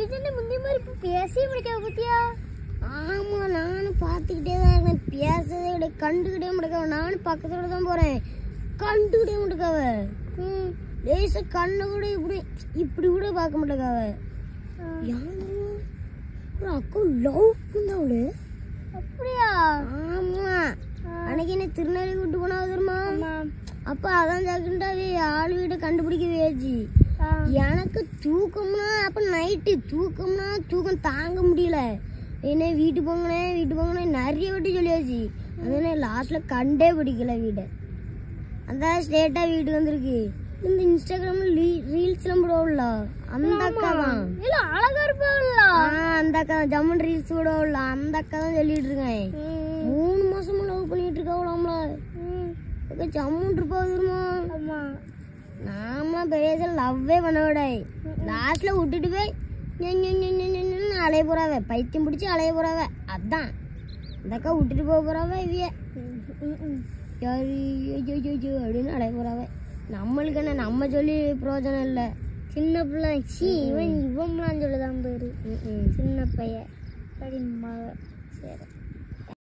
என்ன முந்தி மாதிரி இப்போ பேசவே முடிக்காத பத்தியா? ஆமா, நானும் பார்த்துக்கிட்டே தான் இருக்கேன். பேசவே விட கண்டுக்கிட்டே முடிக்காவ. நானும் பக்கத்தோட தான் போறேன், கண்டுக்கிட்டே முடிக்காவ. லேச கண்ணை கூட இப்படி இப்படி கூட பார்க்க மாட்டேக்காவ. யாரு ஒரு அக்கா லவ் பண்ணாவளு? அப்படியா? ஆமா, அன்னைக்கு என்ன திருநெல்வேலி கூட்டு போனா தெரியுமா? அப்ப அதான் ஜாக்கிரதாவே ஆள் வீடு கண்டுபிடிக்கவே ஆச்சு. எனக்கு தூக்கம்னா அப்ப நைட்டு தூக்கம் தாங்க முடியல. என்ன வீட்டு போங்கண்ணே நிறைய வாட்டி சொல்லியாச்சு. அதனால லாஸ்ட்ல கண்டே பிடிக்கல வீடு. அந்த ஸ்ட்ரெயிட்டா வீட்டுக்கு வந்திருக்கு. இந்த இன்ஸ்டாகிராம்ல ரீல்ஸ் எல்லாம் போடுவோம்ல, அந்த அக்கா தான். இல்ல அழகா இருப்பாங்கல்ல, அந்த அக்கா தான். ஜம்மன் ரீல்ஸ் போடுவோம்ல, அந்த அக்கா தான் சொல்லிட்டு இருக்கேன். 3 மாசமா லவ் பண்ணிட்டு இருக்காவலாம்ல. ஜம்முன் இருப்பா தெரியுமா? நாம பெரிய லவ்வே பண்ண விட லாஸ்ட்ல விட்டுட்டு போய் அலைய போறாவ. பைத்தியம் பிடிச்சி அலைய போறாவ. அதான் அந்த அக்கா விட்டுட்டு போக போறாவ. இவிய அப்படின்னு அலைய போறாவ. நம்மளுக்கு என்ன, நம்ம சொல்லி பிரயோஜனம் இல்லை. சின்ன பிள்ளை இவன்லாம் சொல்லுதான் பேரு, சின்ன பையன். சரி.